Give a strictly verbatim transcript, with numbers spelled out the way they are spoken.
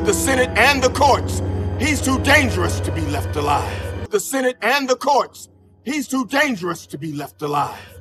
With the Senate and the courts, he's too dangerous to be left alive. With the Senate and the courts, he's too dangerous to be left alive.